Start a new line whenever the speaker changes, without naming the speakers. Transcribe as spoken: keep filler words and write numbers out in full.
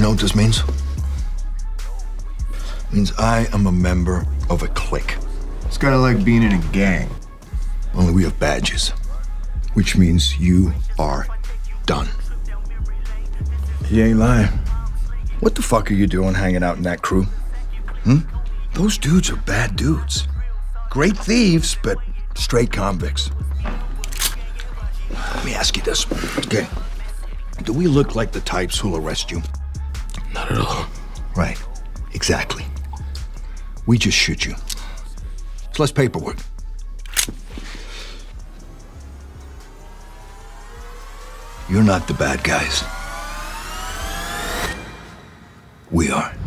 You know what this means? It means I am a member of a clique.
It's kind of like being in a gang.
Only we have badges, which means you are done.
He ain't lying.
What the fuck are you doing hanging out in that crew? Hmm? Those dudes are bad dudes. Great thieves, but straight convicts. Let me ask you this, okay? Do we look like the types who'll arrest you?
Not at all.
Right, exactly. We just shoot you. It's less paperwork. You're not the bad guys. We are.